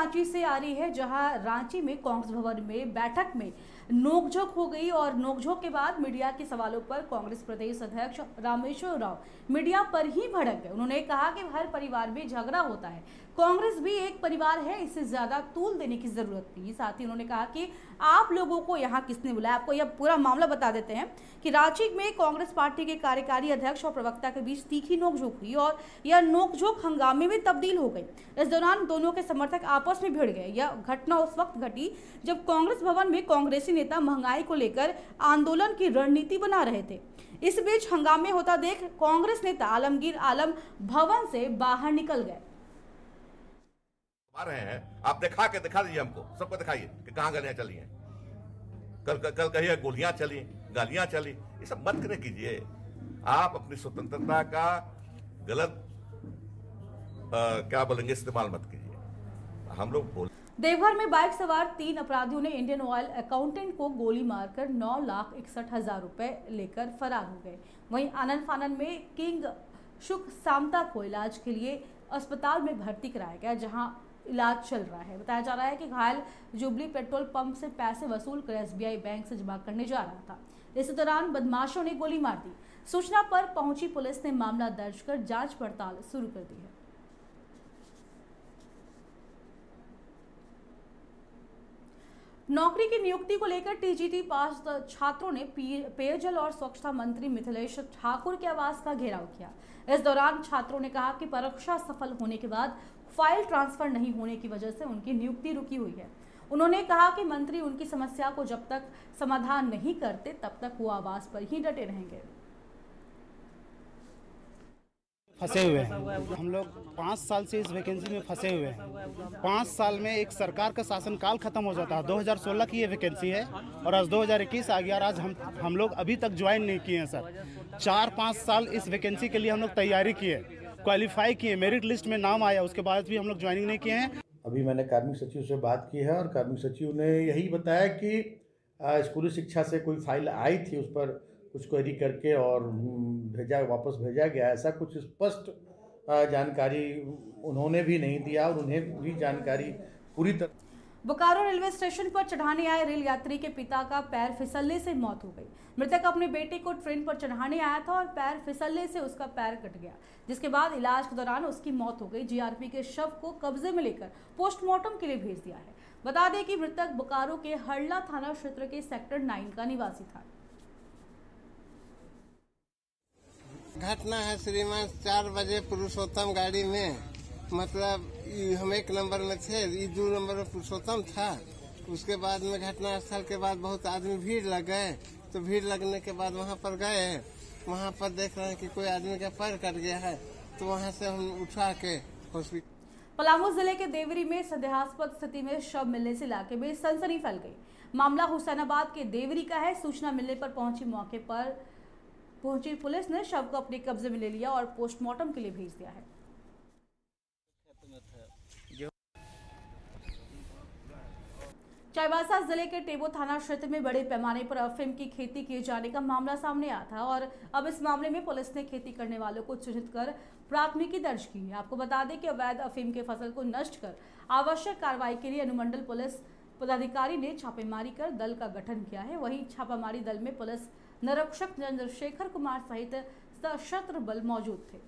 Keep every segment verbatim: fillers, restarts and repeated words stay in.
रांची से आ रही है, जहां रांची में कांग्रेस भवन में बैठक में नोकझोंक हो गई और नोकझोंक के बाद मीडिया के सवालों पर कांग्रेस प्रदेश अध्यक्ष रामेश्वर राव मीडिया पर ही भड़क गए। उन्होंने कहा कि हर परिवार में झगड़ा होता है, कांग्रेस भी एक परिवार है, इससे ज्यादा तूल देने की जरूरत नहीं। साथ ही उन्होंने कहा कि आप लोगों को यहाँ किसने बुलाया। आपको यह पूरा मामला बता देते हैं कि रांची में कांग्रेस पार्टी के कार्यकारी अध्यक्ष और प्रवक्ता के बीच तीखी नोकझोंक हुई और यह नोकझोंक हंगामे में तब्दील हो गई। इस दौरान दोनों के समर्थक आपस में भिड़ गए। यह घटना उस वक्त घटी जब कांग्रेस भवन में कांग्रेसी नेता महंगाई को लेकर आंदोलन की रणनीति बना रहे थे। इस बीच हंगामे होता देख कांग्रेस नेता आलमगीर आलम भवन से बाहर निकल गए। आ रहे हैं, आप दिखा के दिखा दीजिए, हमको सबको दिखाइए कि कहां गालियां चली हैं। कल कल कहिए गोलियां चली, गालियां चली, ये सब मत करे कीजिए। आप अपनी स्वतंत्रता का गलत आ, क्या बोलेंगे इस्तेमाल मत कीजिए। हम लोग बोल देवघर में बाइक सवार तीन अपराधियों ने इंडियन ऑयल अकाउंटेंट को गोली मारकर नौ लाख इकसठ हजार रुपए लेकर फरार हो गए। वहीं आनंद फानन में किंग शुक सामता को इलाज के लिए अस्पताल में भर्ती कराया गया, जहां इलाज चल रहा है। बताया जा रहा है कि घायल जुबली पेट्रोल पंप से पैसे वसूल कर एसबीआई बैंक से जमा करने जा रहा था। इस दौरान बदमाशों ने गोली मार दी। सूचना पर पहुंची पुलिस ने मामला दर्ज कर जांच पड़ताल शुरू कर दी है। नौकरी की नियुक्ति को लेकर टीजीटी पास छात्रों ने पेयजल और स्वच्छता मंत्री मिथिलेश ठाकुर के आवास का घेराव किया। इस दौरान छात्रों ने कहा कि परीक्षा सफल होने के बाद फाइल ट्रांसफर नहीं होने की वजह से उनकी नियुक्ति रुकी हुई है। उन्होंने कहा कि मंत्री उनकी समस्या को जब तक समाधान नहीं करते तब तक वो आवास पर ही डटे रहेंगे। फंसे हुए हैं हम लोग, पाँच साल से इस वैकेंसी में फंसे हुए हैं। पाँच साल में एक सरकार का शासनकाल खत्म हो जाता है। दो हज़ार सोलह की ये वैकेंसी है और आज दो हज़ार इक्कीस आ गया और आज हम हम लोग अभी तक ज्वाइन नहीं किए हैं सर। चार पाँच साल इस वैकेंसी के लिए हम लोग तैयारी किए, क्वालिफाई किए, मेरिट लिस्ट में नाम आया, उसके बाद भी हम लोग ज्वाइनिंग नहीं किए हैं। अभी मैंने कार्मिक सचिव से बात की है और कार्मिक सचिव ने यही बताया कि स्कूली शिक्षा से कोई फाइल आई थी, उस पर कुछ क्वेरी करके और भेजा वापस भेजा गया। ऐसा कुछ स्पष्ट जानकारी उन्होंने भी नहीं दिया और उन्हें भी जानकारी पूरी तरह। बोकारो रेलवे स्टेशन पर चढ़ाने आए रेल यात्री के पिता का पैर फिसलने से मौत हो गई। मृतक अपने बेटे को ट्रेन पर चढ़ाने आया था और पैर फिसलने से उसका पैर कट गया, जिसके बाद इलाज के दौरान उसकी मौत हो गई। जीआरपी के शव को कब्जे में लेकर पोस्टमार्टम के लिए भेज दिया है। बता दें कि मृतक बोकारो के हरला थाना क्षेत्र के सेक्टर नाइन का निवासी था। घटना है श्रीमान, चार बजे पुरुषोत्तम गाड़ी में, मतलब हम एक नंबर में थे, ये दो नंबर में पुरुषोत्तम था। उसके बाद में घटना स्थल के बाद बहुत आदमी भीड़ लग गए, तो भीड़ लगने के बाद वहाँ पर गए, वहाँ पर देख रहे हैं कि कोई आदमी का पैर कट गया है, तो वहाँ से हम उठा के हॉस्पिटल। पलामू जिले के देवरी में संदेहास्पद स्थिति में शव मिलने से इलाके में सनसनी फैल गई। मामला हुसैनाबाद के देवरी का है। सूचना मिलने पर पहुंची मौके पर पहुंची पुलिस ने शव को अपने कब्जे में ले लिया और पोस्टमार्टम के लिए भेज दिया है। चाईबासा जिले के टेबो थाना क्षेत्र में बड़े पैमाने पर अफीम की खेती किए जाने का मामला सामने आया था और अब इस मामले में पुलिस ने खेती करने वालों को चिन्हित कर प्राथमिकी दर्ज की है। आपको बता दें कि अवैध अफीम के फसल को नष्ट कर आवश्यक कार्रवाई के लिए अनुमंडल पुलिस पदाधिकारी ने छापेमारी कर दल का गठन किया है। वहीं छापामारी दल में पुलिस निरीक्षक चंद्रशेखर कुमार सहित सशस्त्र बल मौजूद थे।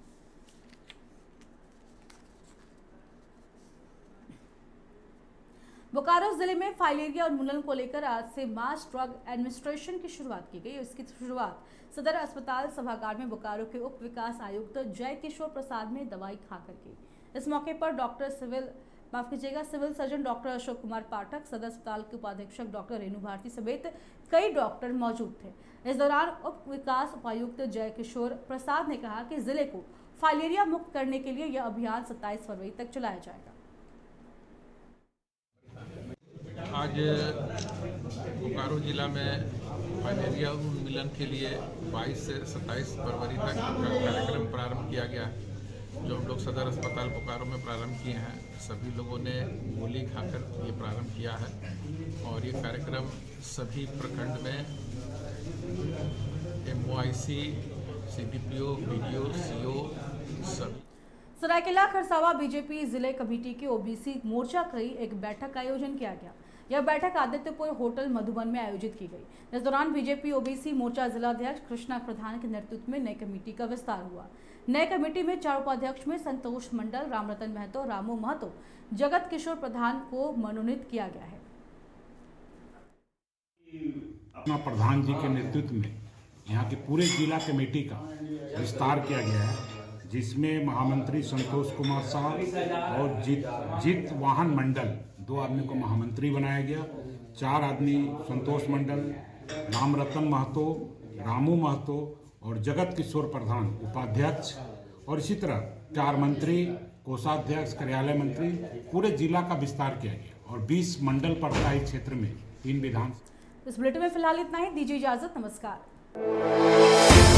बोकारो जिले में फाइलेरिया और उन्मूलन को लेकर आज से मास ड्रग एडमिनिस्ट्रेशन की शुरुआत की गई। इसकी शुरुआत सदर अस्पताल सभागार में बोकारो के उप विकास आयुक्त जय किशोर प्रसाद ने दवाई खाकर की। इस मौके पर डॉक्टर सिविल माफ कीजिएगा civil surgeon doctor Ashok Kumar Pathak, सदर अस्पताल के उपाधीक्षक डॉक्टर रेणु भारती समेत कई डॉक्टर मौजूद थे। इस दौरान उप विकास उपायुक्त जय किशोर प्रसाद ने कहा कि जिले को फाइलेरिया मुक्त करने के लिए यह अभियान सत्ताईस फरवरी तक चलाया जाएगा। आज बोकारो जिला में फाइलेरिया उन्मूलन के लिए बाईस से सत्ताईस फरवरी तक का कार्यक्रम प्रारंभ किया गया है, जो हम लोग सदर अस्पताल बोकारो में प्रारंभ किए हैं। सभी लोगों ने गोली खाकर ये प्रारंभ किया है और ये कार्यक्रम सभी प्रखंड में M O I C, C D P O, B D O, C O सभी सरायकेला खरसावा बीजेपी जिले कमेटी की ओबीसी मोर्चा की एक बैठक का आयोजन किया गया। यह बैठक आदित्यपुर होटल मधुबन में आयोजित की गई। इस दौरान बीजेपी ओबीसी मोर्चा जिलाध्यक्ष कृष्णा प्रधान के नेतृत्व में नई कमेटी का विस्तार हुआ। नए कमेटी में चार उपाध्यक्ष में संतोष मंडल, रामरतन महतो, रामू महतो, जगत किशोर प्रधान को मनोनीत किया गया है। अपना प्रधान जी के नेतृत्व में यहाँ की पूरे जिला कमेटी का विस्तार किया गया है, जिसमें महामंत्री संतोष कुमार साहब और जीत जीत वाहन मंडल दो आदमी को महामंत्री बनाया गया। चार आदमी संतोष मंडल, रामरतन महतो, रामू महतो और जगत किशोर प्रधान उपाध्यक्ष, और इसी तरह चार मंत्री, कोषाध्यक्ष, कार्यालय मंत्री, पूरे जिला का विस्तार किया गया और बीस मंडल पड़ता है क्षेत्र में, तीन विधान। इस बुलेटिन में फिलहाल इतना ही। दीजिए इजाजत। नमस्कार।